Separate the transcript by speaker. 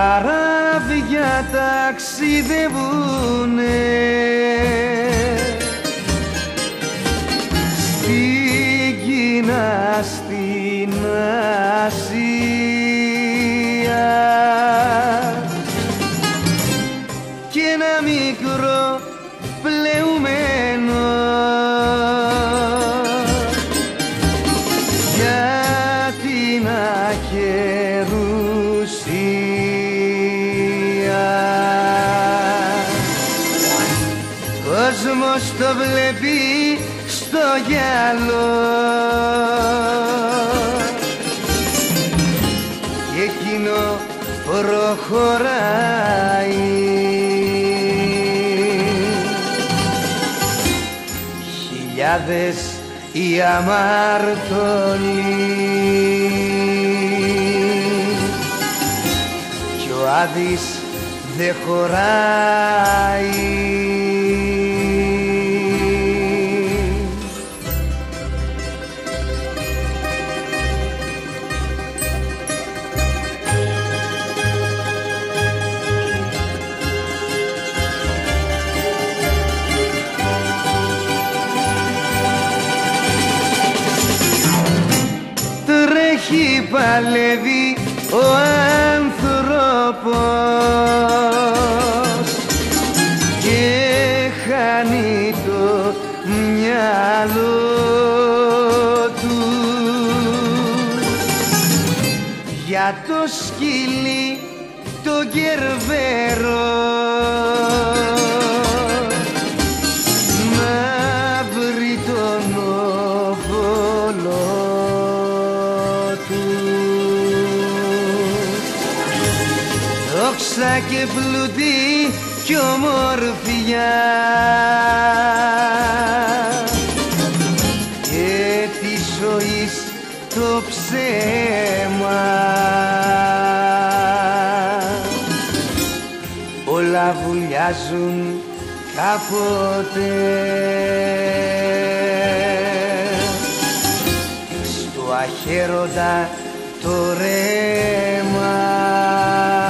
Speaker 1: καράβια ταξιδεύουνε στην Κίνα, στην Ασία και ένα μικρό πλεουμένο για την ακερουσία. Κόσμος το βλέπει στο γυαλό και εκείνο προχωράει. Χιλιάδες οι αμαρτωλοί κι ο Άδης δε χωράει. Τρέχει, παλεύει ο άνθρωπος και χάνει το μυαλό του για το σκυλί το γερβέρο να βρει τον όβολο του. Δόξα και πλούτη κι ομορφιά και της ζωής το ψέμα όλα βουλιάζουν κάποτε στο αχέροντα το ρέμα.